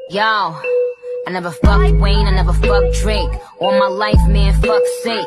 Yo, I never fucked Wayne, I never fucked Drake. All my life, man, fuck's sake.